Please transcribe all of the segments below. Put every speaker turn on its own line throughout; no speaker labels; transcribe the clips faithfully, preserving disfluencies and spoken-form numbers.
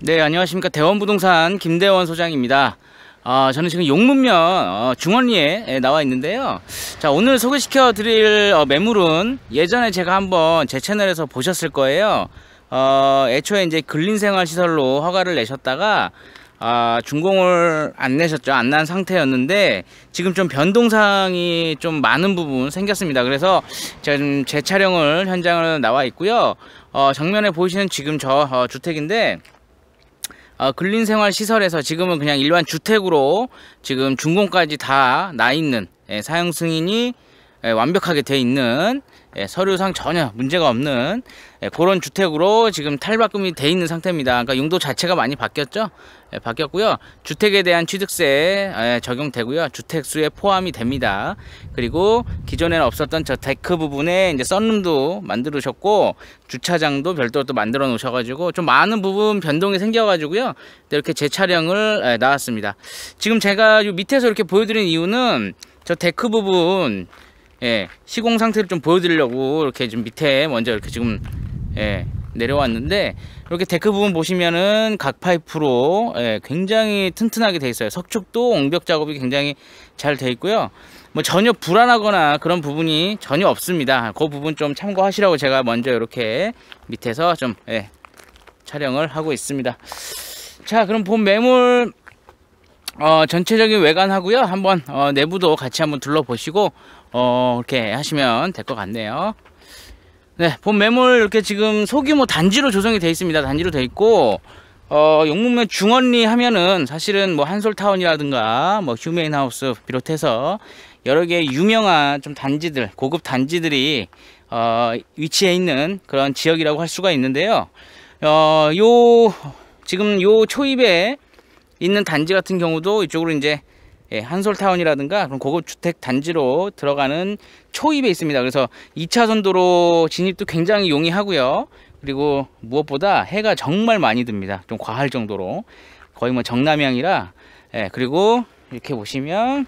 네, 안녕하십니까. 대원부동산 김대원 소장입니다. 어, 저는 지금 용문면 어, 중원리에 나와 있는데요. 자, 오늘 소개시켜 드릴 어, 매물은 예전에 제가 한번 제 채널에서 보셨을 거예요. 어, 애초에 이제 근린생활시설로 허가를 내셨다가 아, 준공을 안 내셨죠. 안 난 상태였는데 지금 좀 변동사항이 좀 많은 부분 생겼습니다. 그래서 제가 좀 재촬영을 현장을 나와 있고요. 어, 정면에 보이시는 지금 저 어, 주택인데 어, 근린생활시설에서 지금은 그냥 일반 주택으로 지금 준공까지 다 나 있는 예, 사용 승인이 예, 완벽하게 돼 있는 예, 서류상 전혀 문제가 없는 예, 그런 주택으로 지금 탈바꿈이 돼 있는 상태입니다. 그러니까 용도 자체가 많이 바뀌었죠. 예, 바뀌었고요. 주택에 대한 취득세 예, 적용되고요. 주택수에 포함이 됩니다. 그리고 기존에는 없었던 저 데크 부분에 이제 썬룸도 만들으셨고 주차장도 별도로 또 만들어 놓으셔가지고 좀 많은 부분 변동이 생겨가지고요. 이렇게 재촬영을 예, 나왔습니다. 지금 제가 요 밑에서 이렇게 보여드린 이유는 저 데크 부분 예, 시공 상태를 좀 보여드리려고 이렇게 좀 밑에 먼저 이렇게 지금 예, 내려왔는데 이렇게 데크 부분 보시면은 각 파이프로 예, 굉장히 튼튼하게 돼 있어요. 석축도 옹벽 작업이 굉장히 잘 돼 있고요. 뭐 전혀 불안하거나 그런 부분이 전혀 없습니다. 그 부분 좀 참고하시라고 제가 먼저 이렇게 밑에서 좀 예, 촬영을 하고 있습니다. 자, 그럼 본 매물 어, 전체적인 외관하고요. 한번 어, 내부도 같이 한번 둘러보시고 어, 이렇게 하시면 될 것 같네요. 네, 본 매물 이렇게 지금 소규모 단지로 조성이 되어 있습니다. 단지로 되어 있고 어, 용문면 중원리 하면은 사실은 뭐 한솔타운이라든가 뭐 휴메인하우스 비롯해서 여러 개의 유명한 좀 단지들, 고급 단지들이 어, 위치해 있는 그런 지역이라고 할 수가 있는데요. 어, 요 지금 요 초입에 있는 단지 같은 경우도 이쪽으로 이제 예, 한솔타운이라든가 그런 고급 주택 단지로 들어가는 초입에 있습니다. 그래서 이 차선 도로 진입도 굉장히 용이하고요. 그리고 무엇보다 해가 정말 많이 듭니다. 좀 과할 정도로 거의 뭐 정남향이라 예, 그리고 이렇게 보시면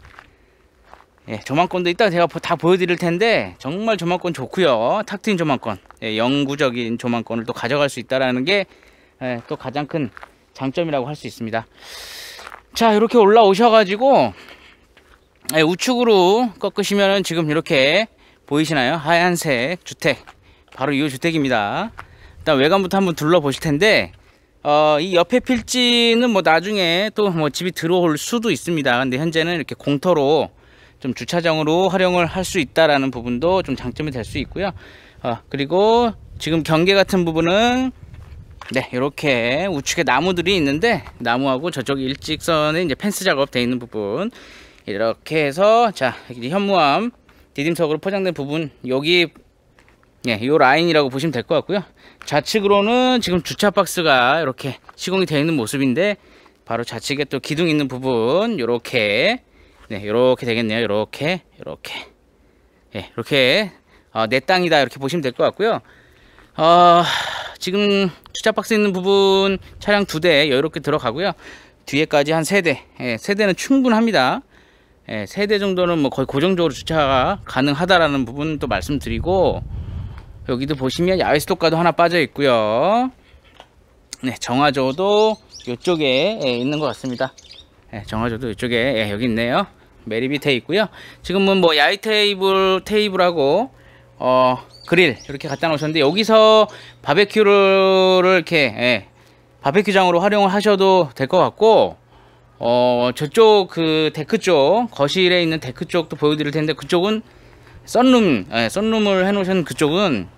예, 조망권도 이따 제가 다 보여드릴 텐데 정말 조망권 좋고요. 탁 트인 조망권, 예, 영구적인 조망권을 또 가져갈 수 있다라는 게 예, 또 가장 큰 장점이라고 할 수 있습니다. 자, 이렇게 올라오셔가지고 예, 우측으로 꺾으시면은 지금 이렇게 보이시나요? 하얀색 주택, 바로 이 주택입니다. 일단 외관부터 한번 둘러보실 텐데 어, 이 옆에 필지는 뭐 나중에 또 뭐 집이 들어올 수도 있습니다. 근데 현재는 이렇게 공터로 좀 주차장으로 활용을 할 수 있다라는 부분도 좀 장점이 될 수 있고요. 어, 그리고 지금 경계 같은 부분은 네, 이렇게 우측에 나무들이 있는데 나무하고 저쪽 일직선에 이제 펜스 작업 되어 있는 부분 이렇게 해서 자, 현무암 디딤석으로 포장된 부분 여기 예, 요 라인이라고 보시면 될 것 같고요. 좌측으로는 지금 주차 박스가 이렇게 시공이 되어 있는 모습인데 바로 좌측에 또 기둥 있는 부분 요렇게 네, 요렇게 되겠네요. 요렇게 요렇게 예, 이렇게 어, 내 땅이다 이렇게 보시면 될 것 같고요. 어, 지금 주차 박스 있는 부분 차량 두 대 여유롭게 들어가고요. 뒤에까지 한 세 대, 예, 세 대는 충분합니다. 예, 세 대 정도는 뭐 거의 고정적으로 주차가 가능하다라는 부분 또 말씀드리고 여기도 보시면 야외 스토카도 하나 빠져 있고요. 네, 정화조도 이쪽에 예, 있는 것 같습니다. 예, 정화조도 이쪽에 예, 여기 있네요. 매립이 돼 있고요. 지금은 뭐 야외 테이블 테이블하고 어. 그릴 이렇게 갖다 놓으셨는데 여기서 바베큐를 이렇게 예, 바베큐장으로 활용을 하셔도 될 것 같고 어 저쪽 그 데크 쪽 거실에 있는 데크 쪽도 보여드릴 텐데 그쪽은 썬룸 예, 썬룸을 해 놓으신 그쪽은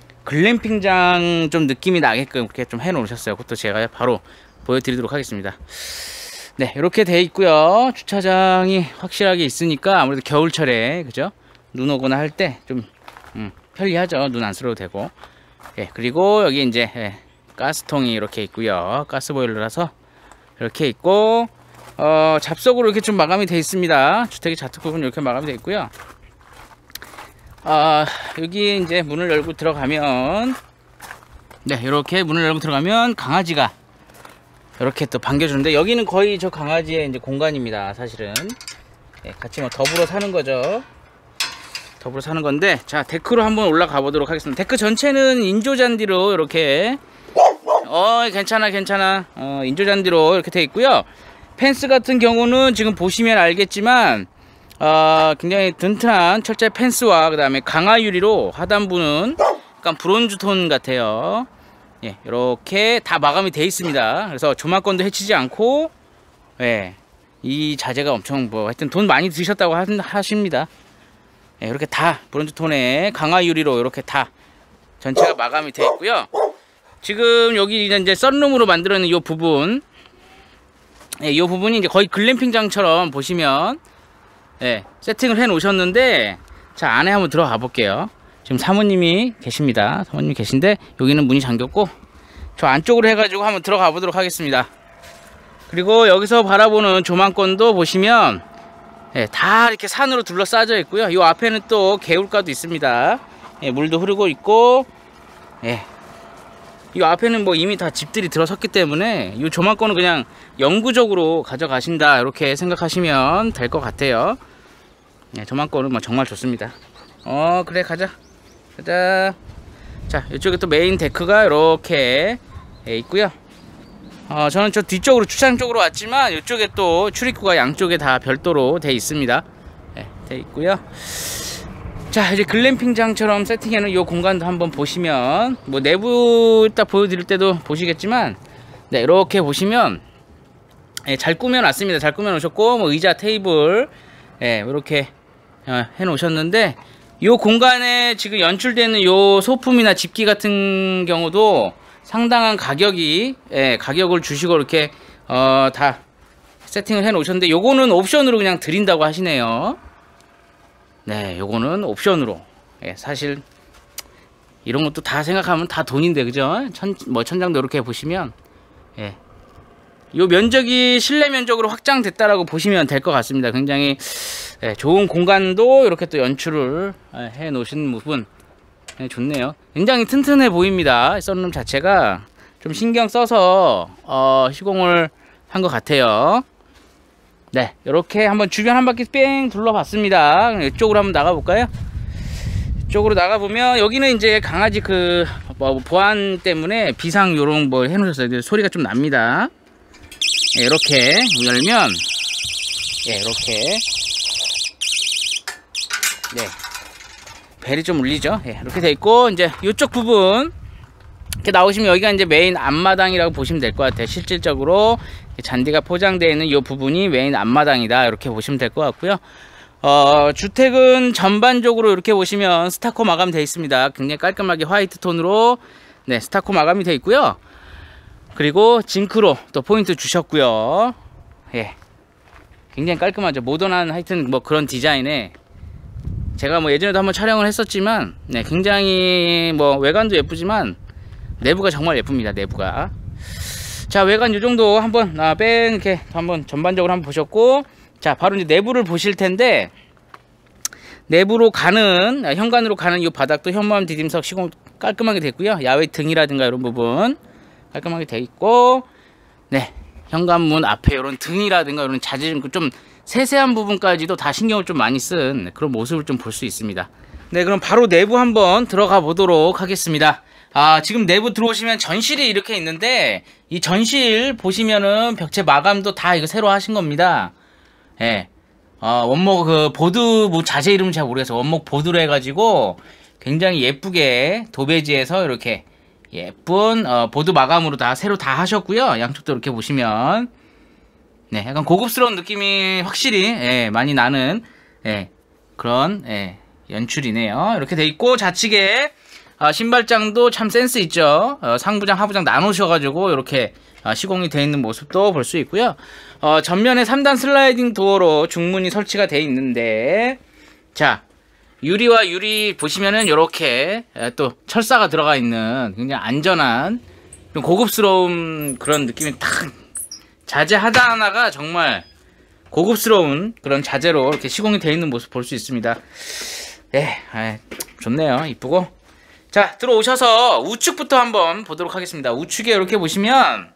글램핑장 좀 느낌이 나게끔 그렇게 좀 해 놓으셨어요. 그것도 제가 바로 보여드리도록 하겠습니다. 네, 이렇게 돼 있고요. 주차장이 확실하게 있으니까 아무래도 겨울철에 그죠? 눈 오거나 할 때 좀 음, 편리하죠. 눈 안 쓸어도 되고. 예, 그리고 여기 이제 예, 가스통이 이렇게 있고요. 가스 보일러라서 이렇게 있고 어, 잡석으로 이렇게 좀 마감이 되어 있습니다. 주택의 좌측 부분 이렇게 마감이 되어 있고요. 아, 여기 이제 문을 열고 들어가면 네, 이렇게 문을 열고 들어가면 강아지가 이렇게 또 반겨주는데 여기는 거의 저 강아지의 이제 공간입니다. 사실은 예, 같이 뭐 더불어 사는 거죠. 더불어 사는 건데 자, 데크로 한번 올라가 보도록 하겠습니다. 데크 전체는 인조 잔디로 이렇게 어 괜찮아 괜찮아. 어 인조잔디로 이렇게 돼 있고요. 펜스 같은 경우는 지금 보시면 알겠지만 어 굉장히 튼튼한 철제 펜스와 그 다음에 강화 유리로 하단부는 약간 브론즈 톤 같아요. 예, 이렇게 다 마감이 돼 있습니다. 그래서 조망권도 해치지 않고, 예, 이 자재가 엄청 뭐 하여튼 돈 많이 드셨다고 하, 하십니다. 예, 이렇게 다 브론즈 톤의 강화 유리로 이렇게 다 전체가 마감이 돼 있고요. 지금 여기 이제 썬룸으로 만들어낸 이 부분, 예, 이 부분이 이제 거의 글램핑장처럼 보시면, 예, 세팅을 해 놓으셨는데, 자, 안에 한번 들어가 볼게요. 지금 사모님이 계십니다. 사모님이 계신데, 여기는 문이 잠겼고, 저 안쪽으로 해가지고 한번 들어가 보도록 하겠습니다. 그리고 여기서 바라보는 조망권도 보시면, 예, 다 이렇게 산으로 둘러싸여 있고요. 이 앞에는 또 개울가도 있습니다. 예, 물도 흐르고 있고, 예. 이 앞에는 뭐 이미 다 집들이 들어섰기 때문에 이 조망권은 그냥 영구적으로 가져가신다 이렇게 생각하시면 될 것 같아요. 네, 조망권은 뭐 정말 좋습니다. 어 그래 가자 가자. 자, 이쪽에 또 메인 데크가 이렇게 예, 있고요. 어 저는 저 뒤쪽으로 주차장 쪽으로 왔지만 이쪽에 또 출입구가 양쪽에 다 별도로 돼 있습니다. 네, 돼 있고요. 자, 이제 글램핑장처럼 세팅해놓은 이 공간도 한번 보시면, 뭐 내부 딱 보여드릴 때도 보시겠지만, 네, 이렇게 보시면, 예, 잘 꾸며놨습니다. 잘 꾸며놓으셨고, 뭐 의자, 테이블, 예, 이렇게 어, 해놓으셨는데, 이 공간에 지금 연출되는 이 소품이나 집기 같은 경우도 상당한 가격이, 예, 가격을 주시고 이렇게 어, 다 세팅을 해놓으셨는데, 요거는 옵션으로 그냥 드린다고 하시네요. 네, 요거는 옵션으로. 예, 사실 이런 것도 다 생각하면 다 돈인데, 그죠? 천, 뭐 천장도 이렇게 보시면, 예, 요 면적이 실내 면적으로 확장됐다라고 보시면 될 것 같습니다. 굉장히 예, 좋은 공간도 이렇게 또 연출을 예, 해 놓으신 부분 예, 좋네요. 굉장히 튼튼해 보입니다. 썬룸 자체가 좀 신경 써서 어, 시공을 한 것 같아요. 네, 이렇게 한번 주변 한 바퀴 뺑 둘러봤습니다. 이쪽으로 한번 나가볼까요? 이쪽으로 나가보면 여기는 이제 강아지 그 뭐 보안 때문에 비상 요런 뭐 해놓으셨어요. 소리가 좀 납니다. 네, 이렇게 열면, 예, 네, 이렇게, 네, 벨이 좀 울리죠. 예, 네, 이렇게 돼 있고 이제 이쪽 부분 이렇게 나오시면 여기가 이제 메인 앞마당이라고 보시면 될 것 같아요. 실질적으로 잔디가 포장되어 있는 이 부분이 메인 앞마당이다 이렇게 보시면 될 것 같고요. 어, 주택은 전반적으로 이렇게 보시면 스타코 마감 되어 있습니다. 굉장히 깔끔하게 화이트 톤으로 네, 스타코 마감이 되어 있고요. 그리고 징크로 또 포인트 주셨고요. 예, 굉장히 깔끔하죠. 모던한 하여튼 뭐 그런 디자인에 제가 뭐 예전에도 한번 촬영을 했었지만 네, 굉장히 뭐 외관도 예쁘지만 내부가 정말 예쁩니다. 내부가. 자, 외관 이 정도 한번 아, 뺑 이렇게 한번 전반적으로 한번 보셨고, 자, 바로 이제 내부를 보실 텐데, 내부로 가는 현관으로 가는 이 바닥도 현무암 디딤석 시공 깔끔하게 됐고요. 야외 등이라든가 이런 부분 깔끔하게 돼 있고, 네, 현관문 앞에 이런 등이라든가 이런 자재 좀 세세한 부분까지도 다 신경을 좀 많이 쓴 그런 모습을 좀 볼 수 있습니다. 네, 그럼 바로 내부 한번 들어가 보도록 하겠습니다. 아, 지금 내부 들어오시면 전실이 이렇게 있는데, 이 전실 보시면은 벽체 마감도 다 이거 새로 하신 겁니다. 예. 어, 원목 그 보드 뭐 자재 이름은 잘 모르겠어요. 원목 보드로 해가지고 굉장히 예쁘게 도배지에서 이렇게 예쁜 어, 보드 마감으로 다 새로 다 하셨고요. 양쪽도 이렇게 보시면 네, 약간 고급스러운 느낌이 확실히 예, 많이 나는 예, 그런 예, 연출이네요. 이렇게 돼 있고 좌측에 어, 신발장도 참 센스 있죠. 어, 상부장 하부장 나누셔가지고 이렇게 어, 시공이 되어 있는 모습도 볼 수 있고요. 어, 전면에 삼 단 슬라이딩 도어로 중문이 설치가 되어 있는데, 자, 유리와 유리 보시면은 이렇게 또 철사가 들어가 있는 굉장히 안전한 좀 고급스러운 그런 느낌이 탁, 자재 하나하나가 정말 고급스러운 그런 자재로 이렇게 시공이 되어 있는 모습 볼 수 있습니다. 예, 아, 좋네요. 이쁘고. 자, 들어오셔서 우측부터 한번 보도록 하겠습니다. 우측에 이렇게 보시면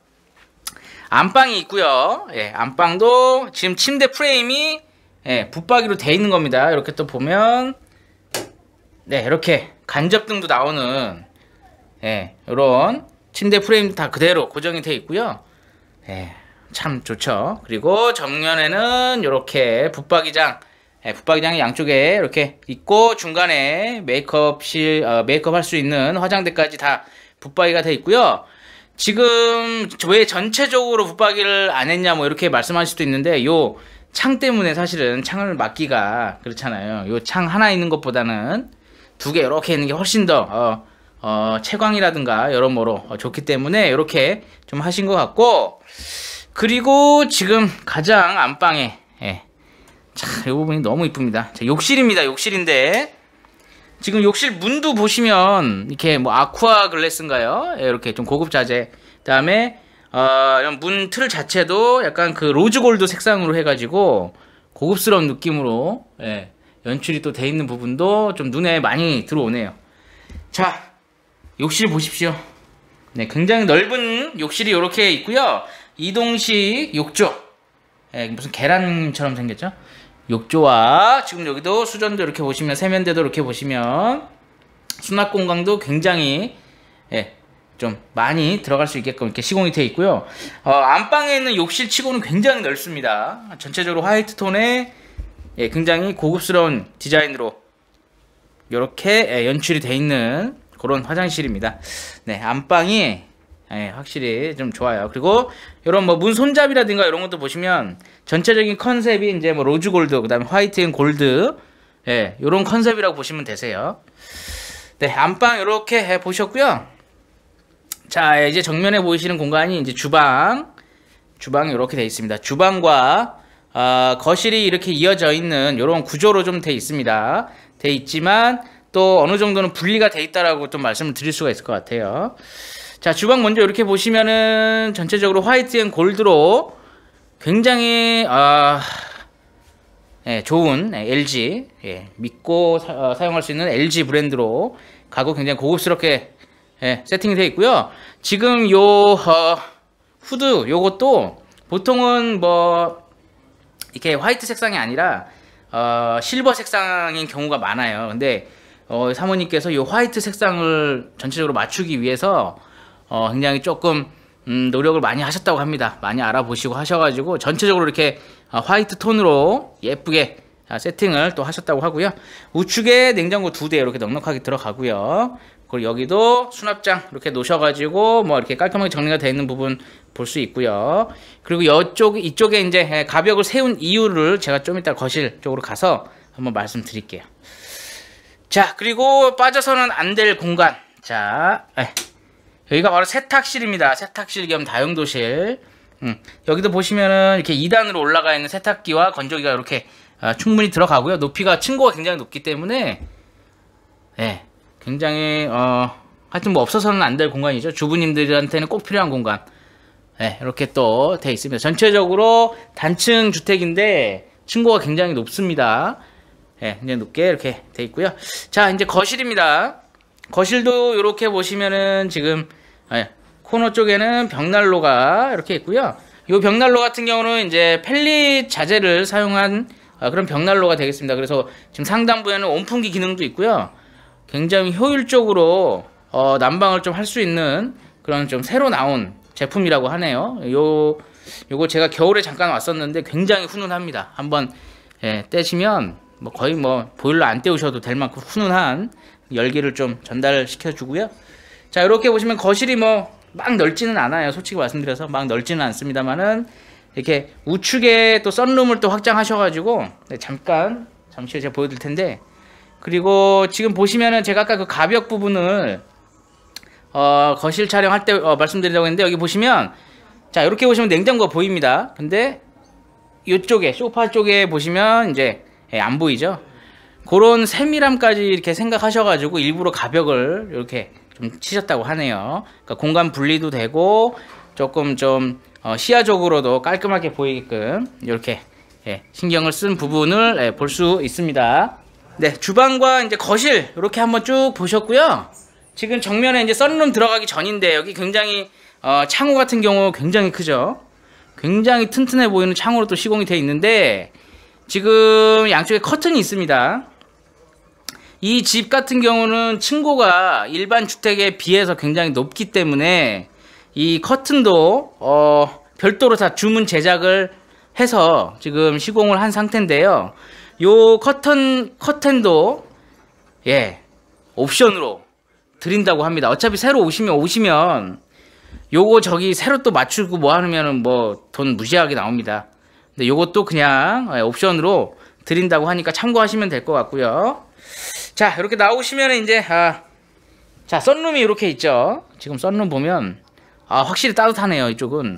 안방이 있고요. 예, 안방도 지금 침대 프레임이 예, 붙박이로 되어 있는 겁니다. 이렇게 또 보면 네, 이렇게 간접등도 나오는 예, 이런 침대 프레임 다 그대로 고정이 되어 있고요. 예, 참 좋죠. 그리고 정면에는 이렇게 붙박이장, 예, 붙박이장이 양쪽에 이렇게 있고 중간에 메이크업실 어, 메이크업 할 수 있는 화장대까지 다 붙박이가 되어 있고요. 지금 왜 전체적으로 붙박이를 안 했냐 뭐 이렇게 말씀하실 수도 있는데 요 창 때문에 사실은 창을 막기가 그렇잖아요. 요 창 하나 있는 것보다는 두 개 이렇게 있는 게 훨씬 더 어, 어, 채광이라든가 여러모로 어, 좋기 때문에 이렇게 좀 하신 것 같고, 그리고 지금 가장 안방에 예. 자, 이 부분이 너무 이쁩니다. 자, 욕실입니다. 욕실인데 지금 욕실 문도 보시면 이렇게 뭐 아쿠아 글래스인가요? 예, 이렇게 좀 고급 자재. 그다음에 어, 문 틀 자체도 약간 그 로즈 골드 색상으로 해가지고 고급스러운 느낌으로 예, 연출이 또 돼 있는 부분도 좀 눈에 많이 들어오네요. 자, 욕실 보십시오. 네, 굉장히 넓은 욕실이 이렇게 있고요. 이동식 욕조. 예, 무슨 계란처럼 생겼죠? 욕조와 지금 여기도 수전도 이렇게 보시면 세면대도 이렇게 보시면 수납 공간도 굉장히 예, 좀 많이 들어갈 수 있게끔 이렇게 시공이 되어 있고요. 어, 안방에 있는 욕실 치고는 굉장히 넓습니다. 전체적으로 화이트 톤의 예, 굉장히 고급스러운 디자인으로 이렇게 예, 연출이 되어 있는 그런 화장실입니다. 네, 안방이 예, 확실히 좀 좋아요. 그리고 이런 뭐 문 손잡이라든가 이런 것도 보시면 전체적인 컨셉이 이제 뭐 로즈 골드, 그다음에 화이트 앤 골드, 예, 이런 컨셉이라고 보시면 되세요. 네, 안방 이렇게 해 보셨고요. 자, 이제 정면에 보이시는 공간이 이제 주방, 주방이 이렇게 되어 있습니다. 주방과 어, 거실이 이렇게 이어져 있는 이런 구조로 좀 되어 있습니다. 되어 있지만 또 어느 정도는 분리가 되어 있다라고 좀 말씀을 드릴 수가 있을 것 같아요. 자, 주방 먼저 이렇게 보시면은 전체적으로 화이트 앤 골드로 굉장히 어, 예, 좋은 엘지, 예, 믿고 사, 어, 사용할 수 있는 엘지 브랜드로 가구 굉장히 고급스럽게 예, 세팅이 되어 있고요. 지금 요 어, 후드 요것도 보통은 뭐 이렇게 화이트 색상이 아니라 어, 실버 색상인 경우가 많아요. 근데 어, 사모님께서 요 화이트 색상을 전체적으로 맞추기 위해서 어, 굉장히 조금 음, 노력을 많이 하셨다고 합니다. 많이 알아보시고 하셔가지고 전체적으로 이렇게 어, 화이트 톤으로 예쁘게 아, 세팅을 또 하셨다고 하고요. 우측에 냉장고 두 대 이렇게 넉넉하게 들어가고요. 그리고 여기도 수납장 이렇게 놓으셔가지고 뭐 이렇게 깔끔하게 정리가 되어 있는 부분 볼 수 있고요. 그리고 이쪽 이쪽에 이제 가벽을 세운 이유를 제가 좀 이따 거실 쪽으로 가서 한번 말씀드릴게요. 자, 그리고 빠져서는 안 될 공간. 자, 에이. 여기가 바로 세탁실입니다. 세탁실 겸 다용도실. 음, 여기도 보시면은 이렇게 이 단으로 올라가 있는 세탁기와 건조기가 이렇게 어, 충분히 들어가고요. 높이가 층고가 굉장히 높기 때문에 예, 굉장히 어, 하여튼 뭐 없어서는 안 될 공간이죠. 주부님들한테는 꼭 필요한 공간. 예, 이렇게 또 돼 있습니다. 전체적으로 단층 주택인데 층고가 굉장히 높습니다. 예, 굉장히 높게 이렇게 돼 있고요. 자, 이제 거실입니다. 거실도 이렇게 보시면은 지금 예, 코너 쪽에는 벽난로가 이렇게 있고요. 이 벽난로 같은 경우는 이제 펠릿 자재를 사용한 어, 그런 벽난로가 되겠습니다. 그래서 지금 상단부에는 온풍기 기능도 있고요. 굉장히 효율적으로 어, 난방을 좀 할 수 있는 그런 좀 새로 나온 제품이라고 하네요. 요 요거 제가 겨울에 잠깐 왔었는데 굉장히 훈훈합니다. 한번 예, 떼시면 뭐 거의 뭐 보일러 안 떼우셔도 될 만큼 훈훈한 열기를 좀 전달시켜 주고요. 자, 이렇게 보시면 거실이 뭐 막 넓지는 않아요. 솔직히 말씀드려서 막 넓지는 않습니다만은 이렇게 우측에 또 썬룸을 또 확장하셔가지고 네, 잠깐 잠시 제가 보여드릴 텐데, 그리고 지금 보시면은 제가 아까 그 가벽 부분을 어, 거실 촬영할 때 어, 말씀드리려고 했는데 여기 보시면 자, 이렇게 보시면 냉장고가 보입니다. 근데 이쪽에 소파 쪽에 보시면 이제 예, 안 보이죠? 그런 세밀함까지 이렇게 생각하셔가지고 일부러 가벽을 이렇게 좀 치셨다고 하네요. 그러니까 공간 분리도 되고 조금 좀 어, 시야적으로도 깔끔하게 보이게끔 이렇게 예, 신경을 쓴 부분을 예, 볼 수 있습니다. 네, 주방과 이제 거실 이렇게 한번 쭉 보셨고요. 지금 정면에 이제 썬룸 들어가기 전인데 여기 굉장히 어, 창호 같은 경우 굉장히 크죠. 굉장히 튼튼해 보이는 창호로 또 시공이 되어 있는데 지금 양쪽에 커튼이 있습니다. 이 집 같은 경우는 층고가 일반 주택에 비해서 굉장히 높기 때문에 이 커튼도 어 별도로 다 주문 제작을 해서 지금 시공을 한 상태인데요. 요 커튼 커튼도 예 옵션으로 드린다고 합니다. 어차피 새로 오시면 오시면 요거 저기 새로 또 맞추고 뭐 하면은 뭐 돈 무시하게 나옵니다. 근데 요것도 그냥 옵션으로 드린다고 하니까 참고하시면 될 것 같고요. 자, 이렇게 나오시면 이제 아, 자 썬룸이 이렇게 있죠. 지금 썬룸 보면 아 확실히 따뜻하네요. 이쪽은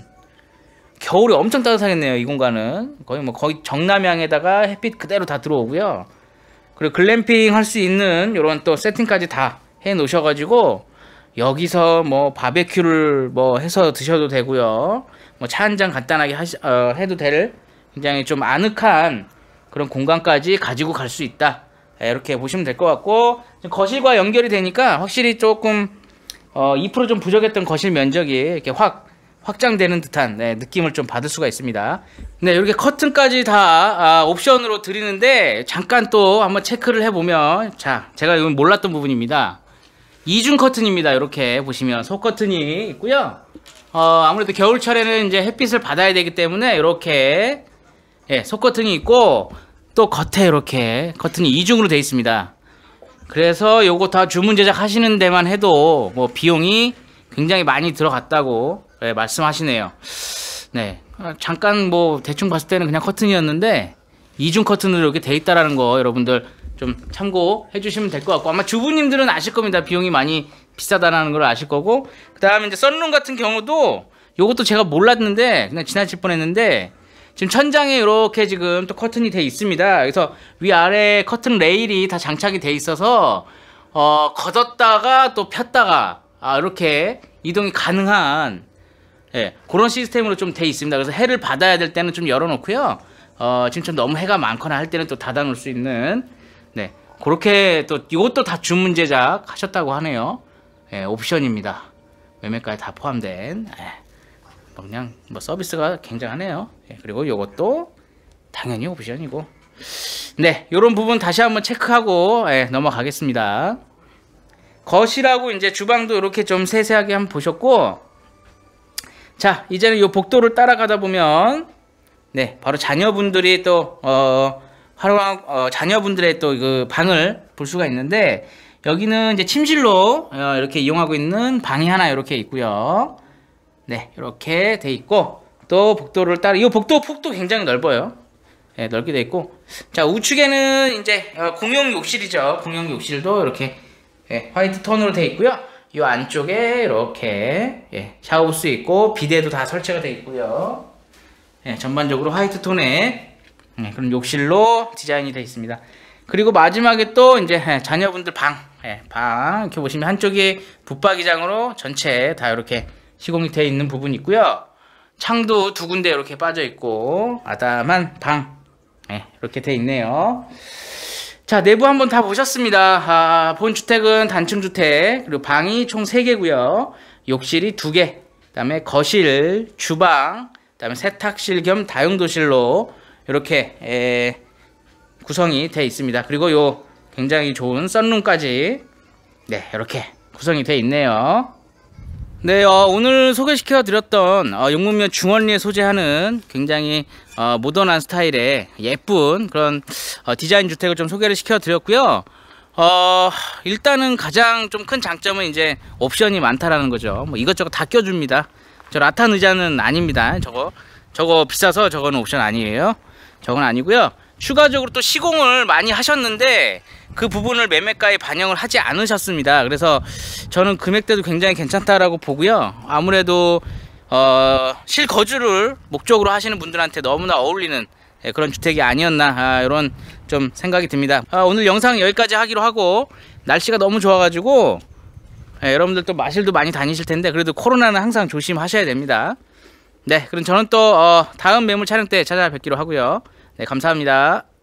겨울에 엄청 따뜻하겠네요. 이 공간은 거의 뭐 거의 정남향에다가 햇빛 그대로 다 들어오고요. 그리고 글램핑 할 수 있는 이런 또 세팅까지 다 해 놓으셔가지고 여기서 뭐 바베큐를 뭐 해서 드셔도 되고요. 뭐 차 한 잔 간단하게 하시, 어, 해도 될 굉장히 좀 아늑한 그런 공간까지 가지고 갈 수 있다. 이렇게 보시면 될 것 같고 거실과 연결이 되니까 확실히 조금 어, 이 퍼센트 좀 부족했던 거실 면적이 이렇게 확 확장되는 듯한 네, 느낌을 좀 받을 수가 있습니다. 네, 이렇게 커튼까지 다 아, 옵션으로 드리는데 잠깐 또 한번 체크를 해보면 자, 제가 이건 몰랐던 부분입니다. 이중 커튼입니다. 이렇게 보시면 속 커튼이 있고요. 어, 아무래도 겨울철에는 이제 햇빛을 받아야 되기 때문에 이렇게 예, 속 커튼이 있고 또 겉에 이렇게 커튼이 이중으로 되어 있습니다. 그래서 요거 다 주문 제작 하시는 데만 해도 뭐 비용이 굉장히 많이 들어갔다고 네, 말씀하시네요. 네, 잠깐 뭐 대충 봤을 때는 그냥 커튼이었는데 이중 커튼으로 이렇게 돼 있다라는 거 여러분들 좀 참고해 주시면 될 것 같고 아마 주부님들은 아실 겁니다. 비용이 많이 비싸다라는 걸 아실 거고 그 다음에 이제 썬룸 같은 경우도 요것도 제가 몰랐는데 그냥 지나칠 뻔했는데 지금 천장에 이렇게 지금 또 커튼이 돼 있습니다. 그래서 위아래 커튼 레일이 다 장착이 돼 있어서 어 걷었다가 또 폈다가 아 이렇게 이동이 가능한 예, 그런 시스템으로 좀 돼 있습니다. 그래서 해를 받아야 될 때는 좀 열어놓고요. 어, 지금 좀 너무 해가 많거나 할 때는 또 닫아놓을 수 있는 네, 그렇게 또 이것도 다 주문 제작 하셨다고 하네요. 예, 옵션입니다. 매매가에 다 포함된 예, 뭐 그냥 뭐 서비스가 굉장하네요. 예, 그리고 이것도 당연히 옵션이고 네, 요런 부분 다시 한번 체크하고 예, 넘어가겠습니다. 거실하고 이제 주방도 이렇게 좀 세세하게 한번 보셨고 자 이제는 이 복도를 따라가다 보면 네 바로 자녀분들이 또 어, 활용 어, 자녀분들의 또 그 방을 볼 수가 있는데 여기는 이제 침실로 어, 이렇게 이용하고 있는 방이 하나 이렇게 있고요. 네 이렇게 돼 있고 또 복도를 따라 이 복도 폭도 굉장히 넓어요. 네, 넓게 돼 있고 자 우측에는 이제 어, 공용 욕실이죠. 공용 욕실도 이렇게 예, 화이트 톤으로 돼 있고요. 이 안쪽에 이렇게 예, 샤워부스 있고 비데도 다 설치가 돼 있고요. 예, 전반적으로 화이트 톤의 예, 그런 욕실로 디자인이 되어 있습니다. 그리고 마지막에 또 이제 예, 자녀분들 방, 예, 방 이렇게 보시면 한쪽이 붙박이장으로 전체 다 이렇게 시공이 되어 있는 부분이 있고요. 창도 두 군데 이렇게 빠져 있고 아담한 방 예, 이렇게 되어 있네요. 자 내부 한번 다 보셨습니다. 아, 본주택은 단층주택 그리고 방이 총 세 개고요. 욕실이 두 개, 그 다음에 거실, 주방, 그 다음에 세탁실 겸 다용도실로 이렇게 에, 구성이 되어 있습니다. 그리고 요 굉장히 좋은 썬룸까지 네 이렇게 구성이 되어 있네요. 네, 어, 오늘 소개시켜 드렸던 어, 용문면 중원리에 소재하는 굉장히 어, 모던한 스타일의 예쁜 그런 어, 디자인 주택을 좀 소개를 시켜 드렸고요. 어, 일단은 가장 좀 큰 장점은 이제 옵션이 많다라는 거죠. 뭐 이것저것 다 껴줍니다. 저 라탄 의자는 아닙니다. 저거 저거 비싸서 저거는 옵션 아니에요. 저건 아니고요. 추가적으로 또 시공을 많이 하셨는데 그 부분을 매매가에 반영을 하지 않으셨습니다. 그래서 저는 금액대도 굉장히 괜찮다라고 보고요. 아무래도 어, 실거주를 목적으로 하시는 분들한테 너무나 어울리는 그런 주택이 아니었나 아, 이런 좀 생각이 듭니다. 아, 오늘 영상 여기까지 하기로 하고 날씨가 너무 좋아가지고 예, 여러분들 또 마실도 많이 다니실 텐데 그래도 코로나는 항상 조심하셔야 됩니다. 네, 그럼 저는 또 어, 다음 매물 촬영 때 찾아뵙기로 하고요. 네, 감사합니다.